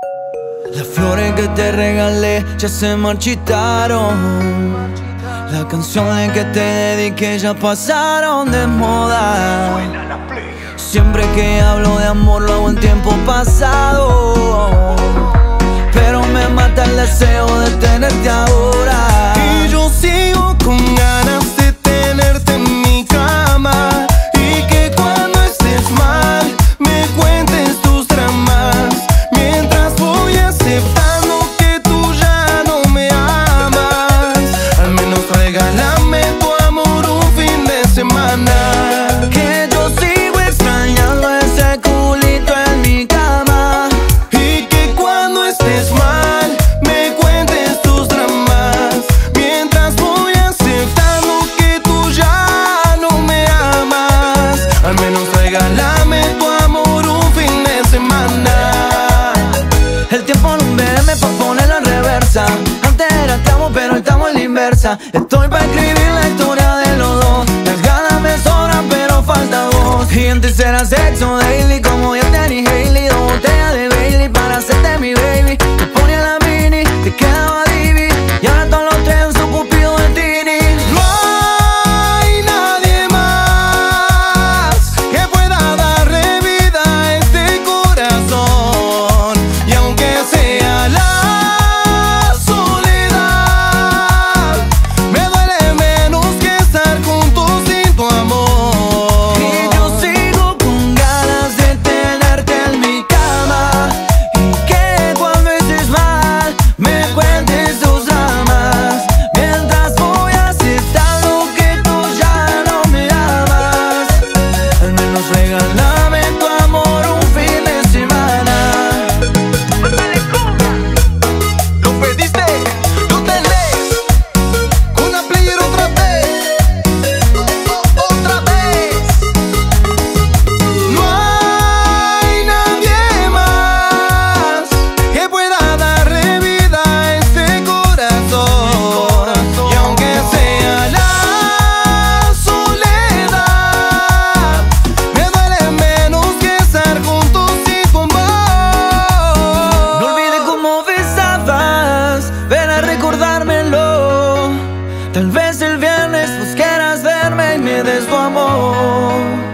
Las flores que te regalé ya se marchitaron. Las canciones que te dediqué ya pasaron de moda. Siempre que hablo de amor lo hago en tiempo pasado, pero me mata el deseo de tenerte ahora. Y yo sigo con ganas de tenerte en mi cama, y que cuando estés mal me cuentes tus dramas, mientras voy aceptando que tú ya no me amas. Al menos regálame tu amor un fin de semana. Que yo sigo extrañando ese culito en mi cama, Y que cuando estés mal me cuentes tus dramas, mientras voy aceptando que tú ya no me amas. Al menos regálame tu amor un fin de semana. el tiempo en un BM pa' ponerlo en reversa. Antes era estamos, pero hoy estamos en la inversa. Estoy pa' escribir la historia de los dos. Las ganas me sobran, pero falta voz. Y antes era sexo daily, como yo tenía Hailey. 2 botellas de Bailey para hacerte mi baby. Te ponía la mini, te quedaba divi, y ahora todos los tres son cupido de Tini. No hay nadie más que pueda darle vida a este corazón, y aunque sea la soledad, me duele menos que estar juntos sin tu amor. Y yo sigo con ganas de tenerte en mi cama, y que cuando estés mal me cuentes tus dramas, mientras voy aceptando que tú ya no me amas. Al menos regálame tu amor un fin de semana. Lo pediste, lo tenés. Con la player otra vez, otra vez. No hay nadie más que pueda darle vida a este corazón, y aunque sea la soledad, me duele menos que estar juntos sin tu amor. No olvides cómo besabas, ven a recordármelo. Tal vez el viernes vos quieras verme y me des tu amor.